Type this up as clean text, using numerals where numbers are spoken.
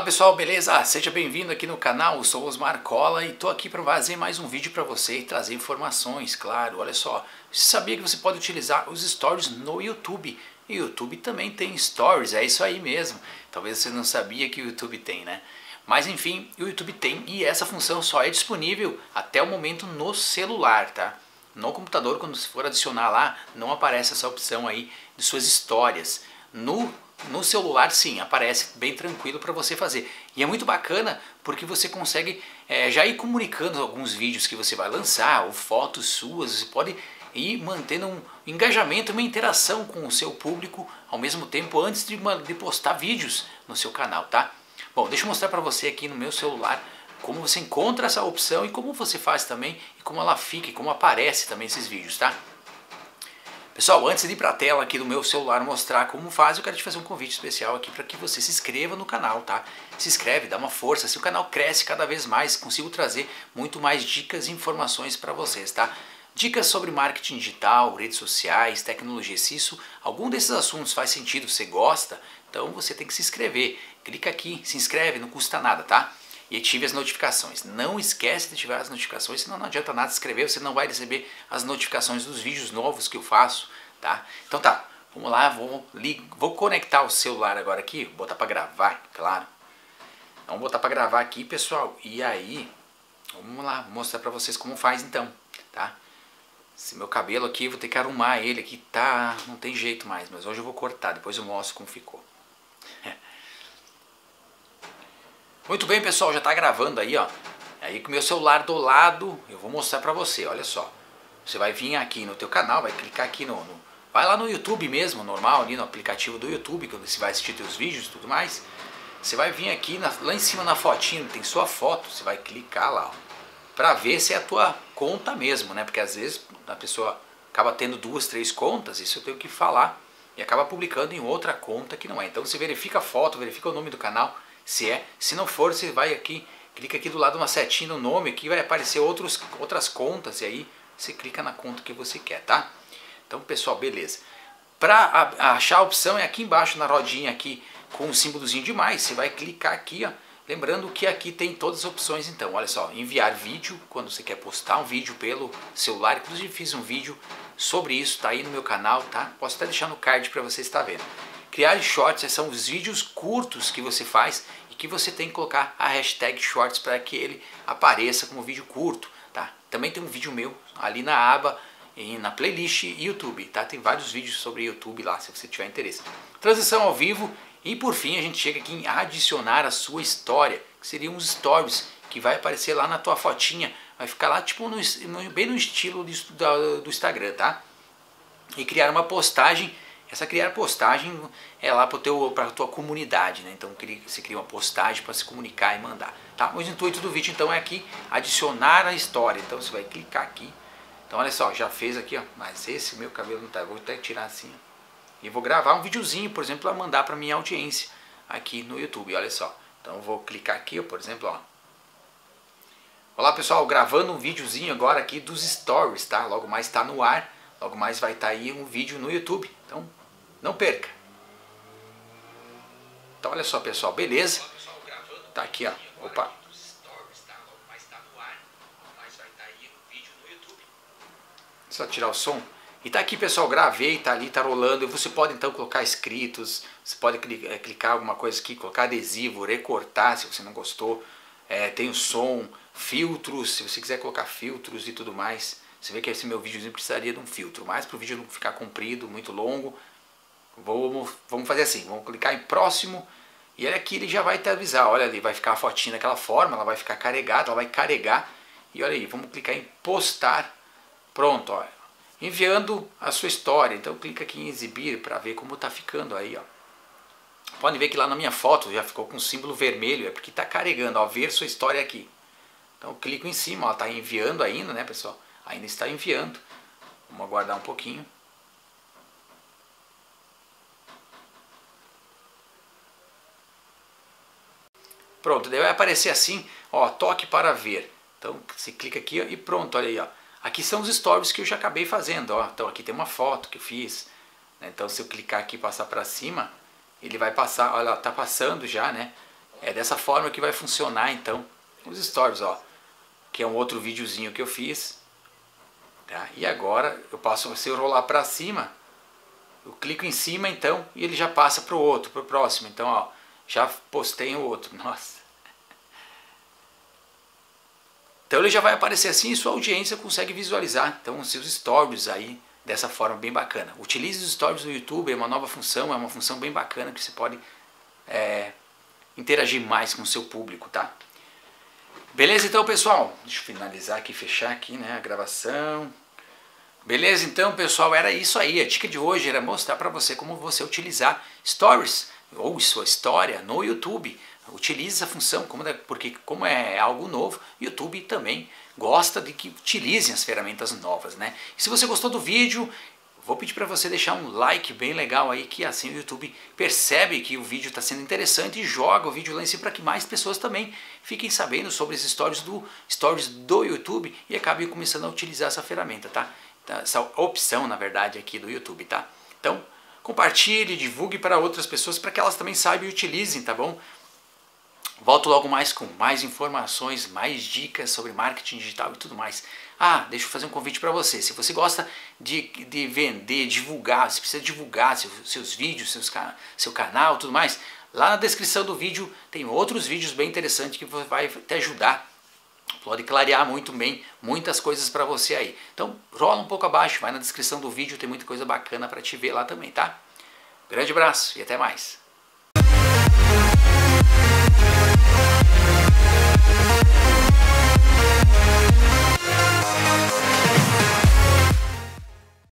Fala pessoal, beleza? Seja bem-vindo aqui no canal, eu sou Osmar Cola e tô aqui para fazer mais um vídeo para você e trazer informações, claro. Olha só, você sabia que você pode utilizar os stories no YouTube? E o YouTube também tem stories, é isso aí mesmo. Talvez você não sabia que o YouTube tem, né? Mas enfim, o YouTube tem e essa função só é disponível até o momento no celular, tá? No computador, quando você for adicionar lá, não aparece essa opção aí de suas histórias. No celular sim, aparece bem tranquilo para você fazer. E é muito bacana porque você consegue já ir comunicando alguns vídeos que você vai lançar, ou fotos suas, você pode ir mantendo um engajamento, uma interação com o seu público ao mesmo tempo antes de postar vídeos no seu canal, tá? Bom, deixa eu mostrar para você aqui no meu celular como você encontra essa opção e como você faz também e como ela fica e como aparece também esses vídeos, tá? Pessoal, antes de ir para a tela aqui do meu celular mostrar como faz, eu quero te fazer um convite especial aqui para que você se inscreva no canal, tá? Se inscreve, dá uma força, se o canal cresce cada vez mais, consigo trazer muito mais dicas e informações para vocês, tá? Dicas sobre marketing digital, redes sociais, tecnologia. Se isso, algum desses assuntos faz sentido, você gosta, então você tem que se inscrever. Clica aqui, se inscreve, não custa nada, tá? E ative as notificações. Não esquece de ativar as notificações, senão não adianta nada se inscrever, você não vai receber as notificações dos vídeos novos que eu faço, tá? Então tá, vamos lá, vou conectar o celular agora aqui, vou botar para gravar, claro. Vamos botar para gravar aqui, pessoal, e aí, vamos lá, vou mostrar para vocês como faz então, tá? Esse meu cabelo aqui, vou ter que arrumar ele aqui, tá, não tem jeito mais, mas hoje eu vou cortar, depois eu mostro como ficou. Muito bem, pessoal, já está gravando aí, ó. Aí com o meu celular do lado, eu vou mostrar para você, olha só. Você vai vir aqui no teu canal, vai clicar aqui vai lá no YouTube mesmo, normal, ali no aplicativo do YouTube, quando você vai assistir teus vídeos e tudo mais. Você vai vir aqui, lá em cima na fotinho, tem sua foto, você vai clicar lá, ó, para ver se é a tua conta mesmo, né? Porque às vezes a pessoa acaba tendo 2, 3 contas, isso eu tenho que falar, e acaba publicando em outra conta que não é. Então você verifica a foto, verifica o nome do canal, se não for, você vai aqui, clica aqui do lado uma setinha no nome, aqui vai aparecer outras contas, e aí você clica na conta que você quer, tá? Então pessoal, beleza. Para achar a opção é aqui embaixo na rodinha aqui, com o símbolozinho de mais, você vai clicar aqui, ó. Lembrando que aqui tem todas as opções então, olha só, enviar vídeo, quando você quer postar um vídeo pelo celular, inclusive fiz um vídeo sobre isso, tá aí no meu canal, tá? Posso até deixar no card para você estar vendo. Criar shorts são os vídeos curtos que você faz e que você tem que colocar a hashtag shorts para que ele apareça como vídeo curto, tá? Também tem um vídeo meu ali na aba e na playlist YouTube, tá? Tem vários vídeos sobre YouTube lá, se você tiver interesse. Transição ao vivo e por fim a gente chega aqui em adicionar a sua história, que seriam os stories, que vai aparecer lá na tua fotinha, vai ficar lá tipo bem no estilo do Instagram, tá? E criar uma postagem. Essa criar postagem é lá para a tua comunidade, né? Então você cria uma postagem para se comunicar e mandar, tá? O intuito do vídeo então é aqui adicionar a história. Então você vai clicar aqui. Então olha só, já fez aqui, ó. Mas esse meu cabelo não tá. Eu vou até tirar assim, ó. E vou gravar um videozinho, por exemplo, para mandar para minha audiência aqui no YouTube. Olha só. Então eu vou clicar aqui, ó, por exemplo, ó. Olá pessoal, gravando um videozinho agora aqui dos stories, tá? Logo mais está no ar. Logo mais vai estar aí um vídeo no YouTube. Então não perca. Então olha só pessoal, beleza? Tá aqui, ó. Opa. Só tirar o som. E tá aqui pessoal, gravei, tá ali, tá rolando. E você pode então colocar escritos, você pode clicar alguma coisa aqui, colocar adesivo, recortar se você não gostou. Tem o som, filtros, se você quiser colocar filtros e tudo mais. Você vê que esse meu vídeo precisaria de um filtro, mas para o vídeo não ficar comprido, muito longo, vamos fazer assim, vamos clicar em próximo e olha aqui, ele já vai te avisar, olha ali, vai ficar a fotinha daquela forma, ela vai ficar carregada, ela vai carregar e olha aí, vamos clicar em postar, pronto, olha, enviando a sua história, então clica aqui em exibir para ver como está ficando aí, ó. Podem ver que lá na minha foto já ficou com um símbolo vermelho, é porque está carregando, ó, ver sua história aqui. Então eu clico em cima, ela está enviando ainda, né pessoal? Ainda está enviando. Vamos aguardar um pouquinho. Pronto, daí vai aparecer assim, ó, toque para ver. Então você clica aqui ó, e pronto, olha aí, ó. Aqui são os stories que eu já acabei fazendo, ó. Então aqui tem uma foto que eu fiz. Então se eu clicar aqui e passar para cima, ele vai passar, olha, tá passando já, né? É dessa forma que vai funcionar então os stories, ó. Que é um outro videozinho que eu fiz. Tá? E agora eu passo, se eu rolar para cima, eu clico em cima então e ele já passa para o outro, para o próximo. Então, ó, já postei o outro. Nossa. Então ele já vai aparecer assim e sua audiência consegue visualizar então os seus stories aí dessa forma bem bacana. Utilize os stories do YouTube, é uma nova função, é uma função bem bacana que você pode interagir mais com o seu público, tá? Beleza então, pessoal? Deixa eu finalizar aqui, fechar aqui, né, a gravação. Beleza então, pessoal, era isso aí. A dica de hoje era mostrar para você como você utilizar stories ou sua história no YouTube. Utilize essa função, porque como é algo novo, o YouTube também gosta de que utilizem as ferramentas novas, né? E se você gostou do vídeo, vou pedir para você deixar um like bem legal aí, que assim o YouTube percebe que o vídeo está sendo interessante e joga o vídeo lá em cima para que mais pessoas também fiquem sabendo sobre esses stories do YouTube e acabem começando a utilizar essa ferramenta, tá? Essa opção, na verdade, aqui do YouTube, tá? Então, compartilhe, divulgue para outras pessoas para que elas também saibam e utilizem, tá bom? Volto logo mais com mais informações, mais dicas sobre marketing digital e tudo mais. Ah, deixa eu fazer um convite para você. Se você gosta de vender, divulgar, se precisa divulgar seus vídeos, seu canal e tudo mais, lá na descrição do vídeo tem outros vídeos bem interessantes que vai te ajudar. Pode clarear muito bem muitas coisas para você aí. Então rola um pouco abaixo, vai na descrição do vídeo, tem muita coisa bacana para te ver lá também, tá? Grande abraço e até mais.